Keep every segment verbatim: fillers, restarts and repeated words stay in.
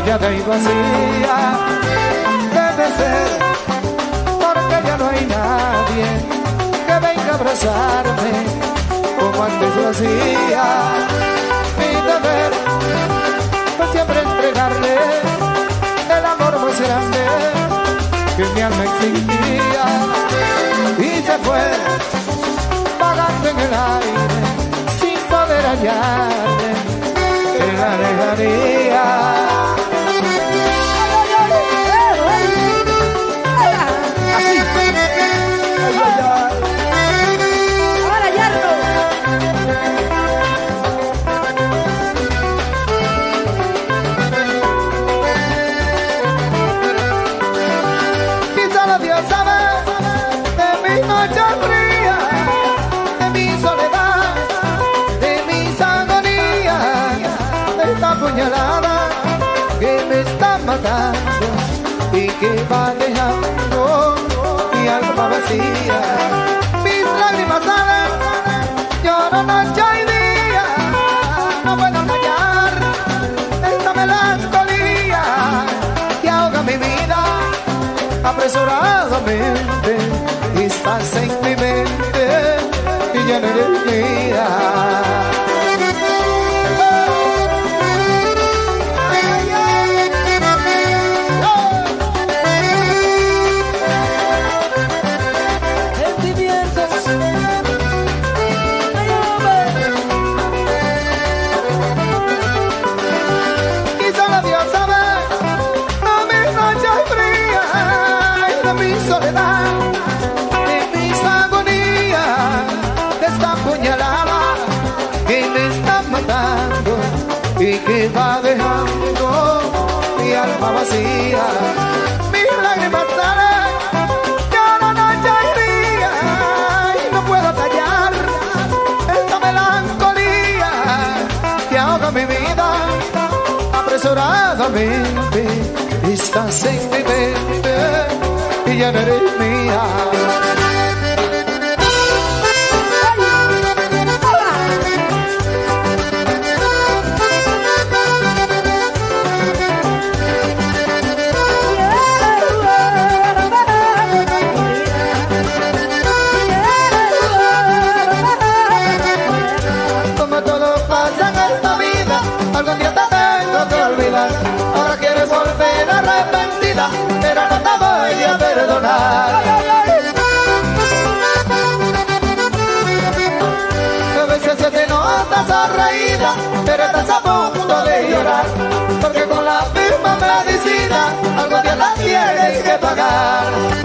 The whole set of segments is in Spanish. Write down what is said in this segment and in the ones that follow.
callada y vacía debe ser, porque ya no hay nadie que venga a abrazarme como antes lo hacía. Mi deber fue siempre entregarle el amor más grande que mi alma exigía, y se fue vagando en el aire sin poder hallarle en la lejanía. Que me está matando y que va dejando mi alma vacía. Mis lágrimas salen, lloro noche y día, no puedo callar esta melancolía que ahoga mi vida apresuradamente. Estás en mi mente y ya no eres mía. Y que va dejando mi alma vacía. Mis lágrimas salen, lloro noche y día, y no puedo callar esta melancolía que ahoga mi vida apresuradamente. Estás en mi mente y ya no eres mía. Ahora quieres volver arrepentida, pero no te voy a perdonar. A veces se te nota sonreída, pero estás a punto de llorar, porque con la misma medicina algún día la tienes que pagar.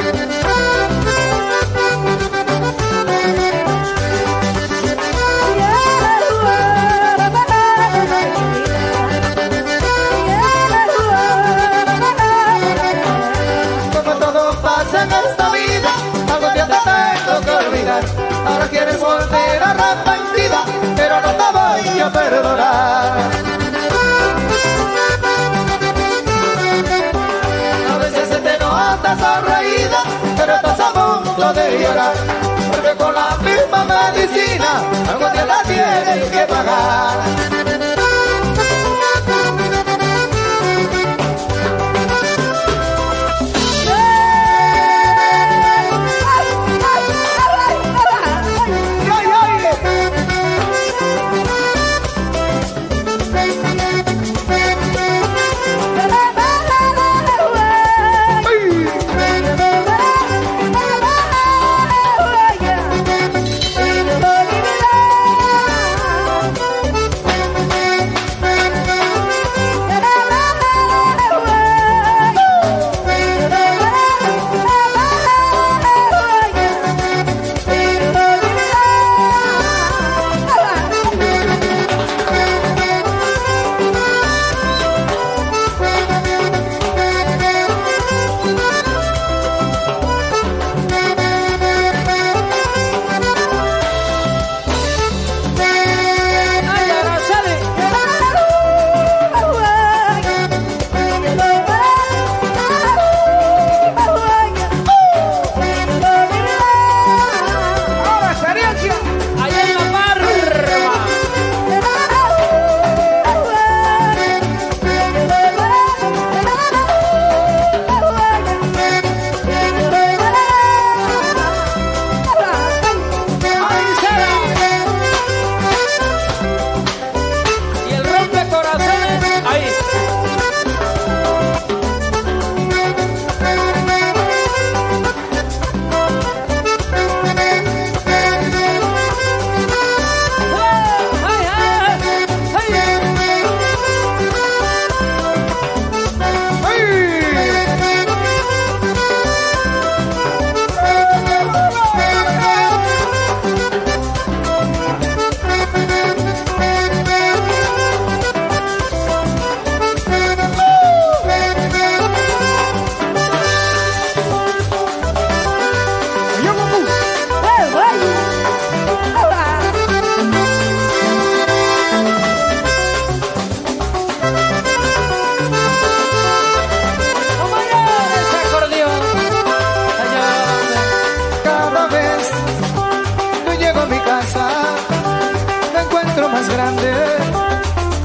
En esta vida algún día te tengo que olvidar. Ahora quieres volver arrepentida, pero no te voy a perdonar. A veces se te nota sonreída, pero estás a punto de llorar, porque con la misma medicina algún día la tienes que pagar.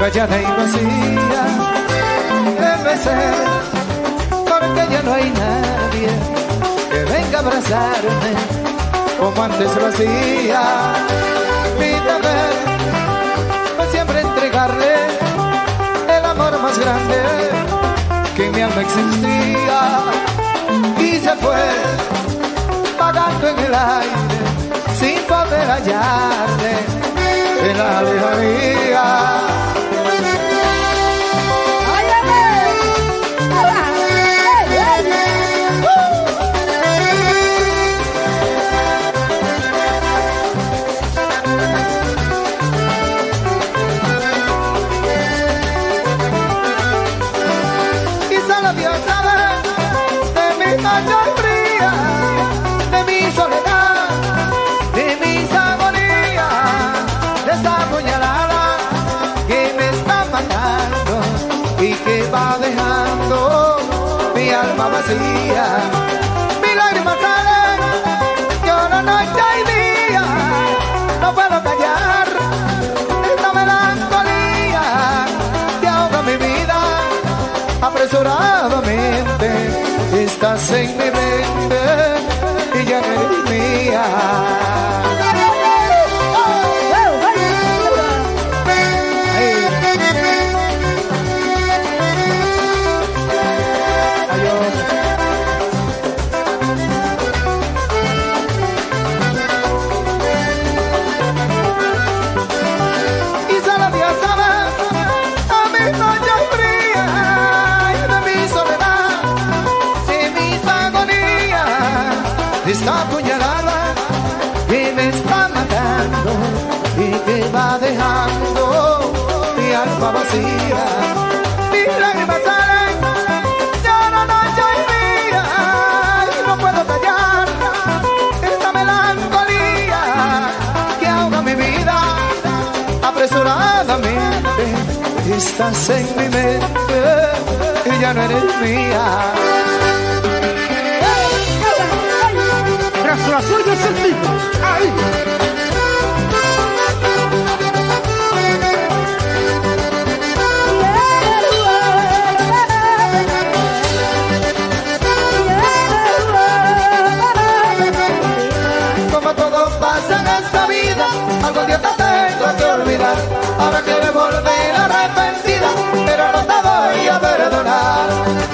callada y vacía debe ser, porque ya no hay nadie que venga a abrazarme como antes lo hacía. Mi deber fue siempre entregarle el amor más grande que en mi alma existía, y se fue vagando en el aire sin poder hallarle en la lejanía. Dios sabe de mi noche fría, de mi soledad, de mis agonías, de esta puñalada que me está matando y que va dejando mi alma vacía. Mi lágrima sale, lloro noche y día, no puedo callar esta melancolía que ahoga mi vida. Apresuradamente estás en mi mente y ya no eres mía. Y solo Dios sabe a mi noche fría, esta puñalada que me está matando y que va dejando mi alma vacía. Mis lágrimas salen, lloro noche y día, y no puedo callar esta melancolía que ahoga mi vida. Apresuradamente estás en mi mente y ya no eres mía. La suya es el mismo. ¡Ahí! Como todo pasa en esta vida, algún día te tengo que olvidar. Ahora quiero volver arrepentida, pero no te voy a perdonar.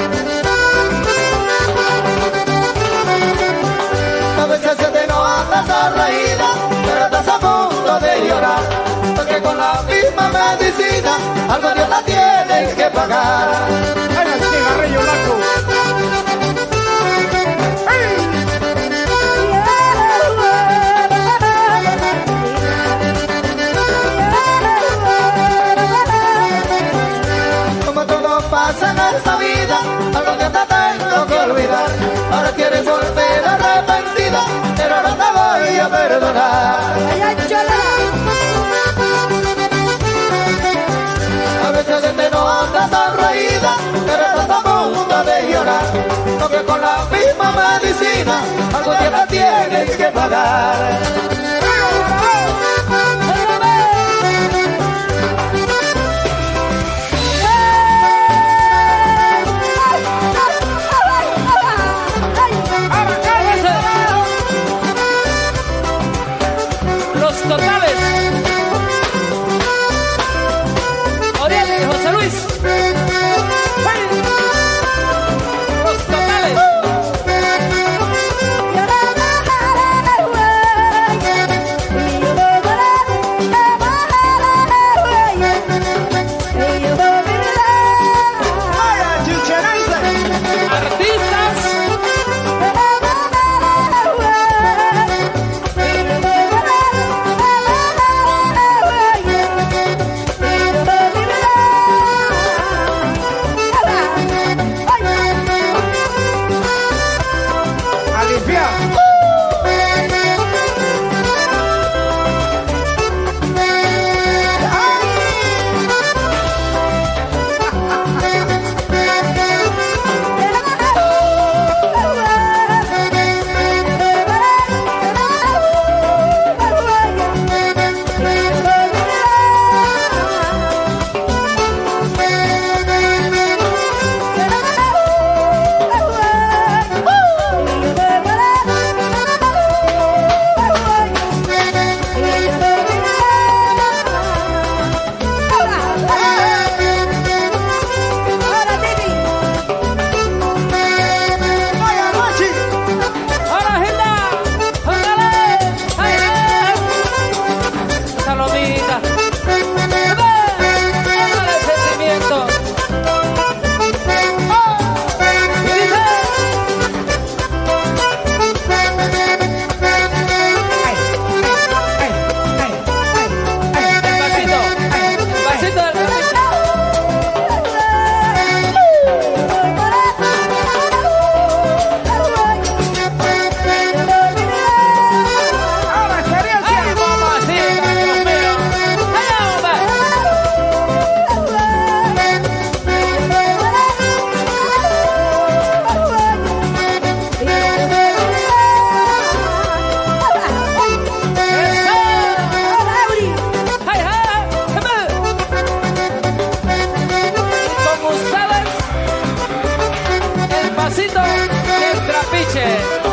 A veces se te notas sonreída, pero estás a punto de llorar, porque con la misma medicina algo Dios la tienes que pagar. ¡Ay, el cigarrillo blanco! Como todo pasa en esta vida, algo Dios te tengo que olvidar. Ahora quieres volver arrepentida, pero no te voy a perdonar. A veces te notas sonreída, pero estás a punto de llorar, porque con la misma medicina algo que la tienes que pagar. Totales, Oriel y José Luis. ¡Hey! Los Totales. Liche.